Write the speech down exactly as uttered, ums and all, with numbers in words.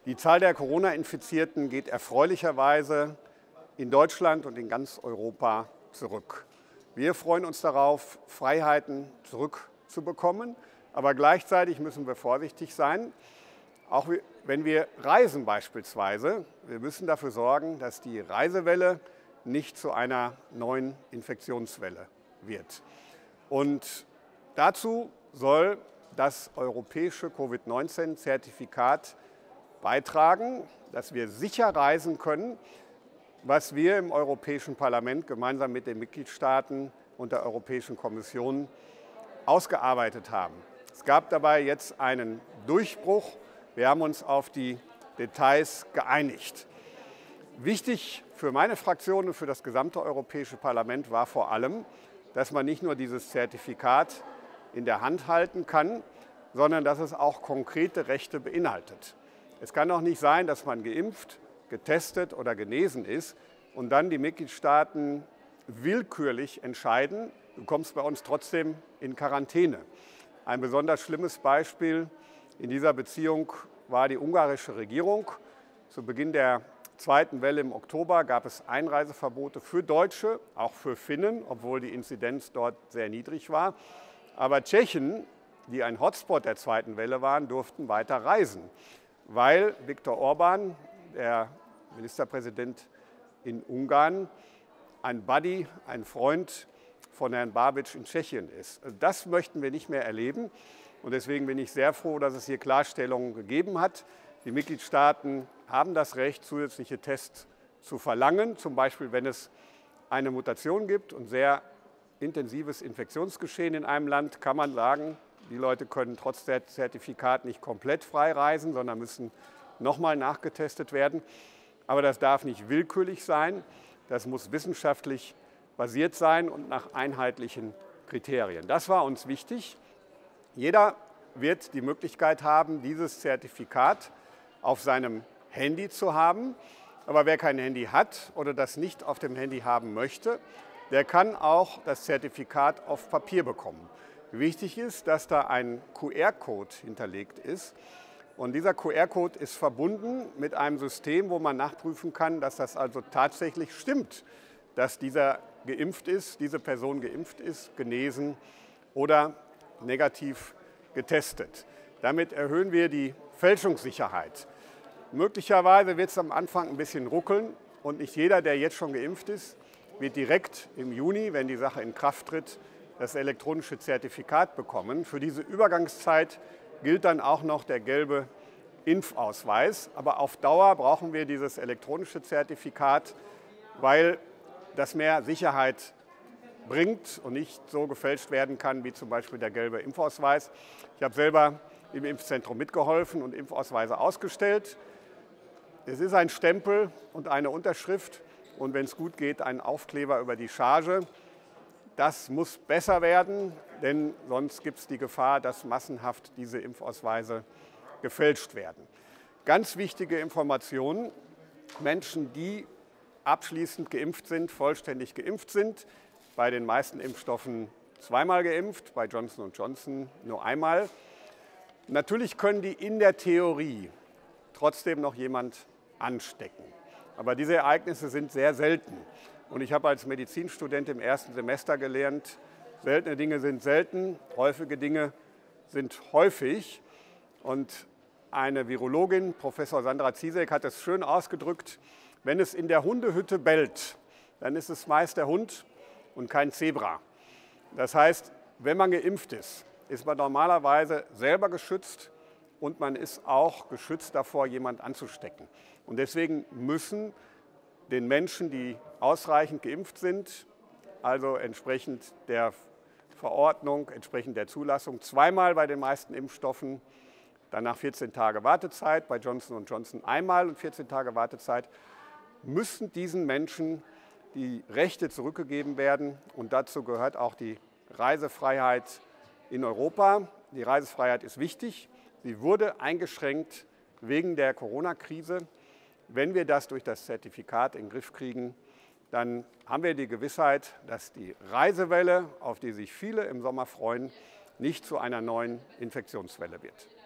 Die Zahl der Corona-Infizierten geht erfreulicherweise in Deutschland und in ganz Europa zurück. Wir freuen uns darauf, Freiheiten zurückzubekommen, aber gleichzeitig müssen wir vorsichtig sein, auch wenn wir reisen beispielsweise. Wir müssen dafür sorgen, dass die Reisewelle nicht zu einer neuen Infektionswelle wird. Und dazu soll das europäische Covid neunzehn Zertifikat beitragen, dass wir sicher reisen können, was wir im Europäischen Parlament gemeinsam mit den Mitgliedstaaten und der Europäischen Kommission ausgearbeitet haben. Es gab dabei jetzt einen Durchbruch. Wir haben uns auf die Details geeinigt. Wichtig für meine Fraktion und für das gesamte Europäische Parlament war vor allem, dass man nicht nur dieses Zertifikat in der Hand halten kann, sondern dass es auch konkrete Rechte beinhaltet. Es kann doch nicht sein, dass man geimpft, getestet oder genesen ist und dann die Mitgliedstaaten willkürlich entscheiden, du kommst bei uns trotzdem in Quarantäne. Ein besonders schlimmes Beispiel in dieser Beziehung war die ungarische Regierung. Zu Beginn der zweiten Welle im Oktober gab es Einreiseverbote für Deutsche, auch für Finnen, obwohl die Inzidenz dort sehr niedrig war. Aber Tschechen, die ein Hotspot der zweiten Welle waren, durften weiter reisen, weil Viktor Orbán, der Ministerpräsident in Ungarn, ein Buddy, ein Freund von Herrn Babiš in Tschechien ist. Das möchten wir nicht mehr erleben. Und deswegen bin ich sehr froh, dass es hier Klarstellungen gegeben hat. Die Mitgliedstaaten haben das Recht, zusätzliche Tests zu verlangen, zum Beispiel wenn es eine Mutation gibt und sehr intensives Infektionsgeschehen in einem Land, kann man sagen, die Leute können trotz der Zertifikat nicht komplett frei reisen, sondern müssen nochmal nachgetestet werden. Aber das darf nicht willkürlich sein. Das muss wissenschaftlich basiert sein und nach einheitlichen Kriterien. Das war uns wichtig. Jeder wird die Möglichkeit haben, dieses Zertifikat auf seinem Handy zu haben. Aber wer kein Handy hat oder das nicht auf dem Handy haben möchte, der kann auch das Zertifikat auf Papier bekommen. Wichtig ist, dass da ein Q R-Code hinterlegt ist. Und dieser Q R-Code ist verbunden mit einem System, wo man nachprüfen kann, dass das also tatsächlich stimmt, dass dieser geimpft ist, diese Person geimpft ist, genesen oder negativ getestet. Damit erhöhen wir die Fälschungssicherheit. Möglicherweise wird es am Anfang ein bisschen ruckeln und nicht jeder, der jetzt schon geimpft ist, wird direkt im Juni, wenn die Sache in Kraft tritt, das elektronische Zertifikat bekommen. Für diese Übergangszeit gilt dann auch noch der gelbe Impfausweis. Aber auf Dauer brauchen wir dieses elektronische Zertifikat, weil das mehr Sicherheit bringt und nicht so gefälscht werden kann wie zum Beispiel der gelbe Impfausweis. Ich habe selber im Impfzentrum mitgeholfen und Impfausweise ausgestellt. Es ist ein Stempel und eine Unterschrift und wenn es gut geht, ein Aufkleber über die Charge. Das muss besser werden, denn sonst gibt es die Gefahr, dass massenhaft diese Impfausweise gefälscht werden. Ganz wichtige Informationen: Menschen, die abschließend geimpft sind, vollständig geimpft sind, bei den meisten Impfstoffen zweimal geimpft, bei Johnson und Johnson nur einmal. Natürlich können die in der Theorie trotzdem noch jemand anstecken. Aber diese Ereignisse sind sehr selten. Und ich habe als Medizinstudent im ersten Semester gelernt, seltene Dinge sind selten, häufige Dinge sind häufig. Und eine Virologin, Professor Sandra Ziesek, hat es schön ausgedrückt: Wenn es in der Hundehütte bellt, dann ist es meist der Hund und kein Zebra. Das heißt, wenn man geimpft ist, ist man normalerweise selber geschützt und man ist auch geschützt davor, jemand anzustecken. Und deswegen müssen den Menschen, die ausreichend geimpft sind, also entsprechend der Verordnung, entsprechend der Zulassung, zweimal bei den meisten Impfstoffen, danach vierzehn Tage Wartezeit, bei Johnson und Johnson einmal und vierzehn Tage Wartezeit, müssen diesen Menschen die Rechte zurückgegeben werden. Und dazu gehört auch die Reisefreiheit in Europa. Die Reisefreiheit ist wichtig. Sie wurde eingeschränkt wegen der Corona-Krise. Wenn wir das durch das Zertifikat in den Griff kriegen, dann haben wir die Gewissheit, dass die Reisewelle, auf die sich viele im Sommer freuen, nicht zu einer neuen Infektionswelle wird.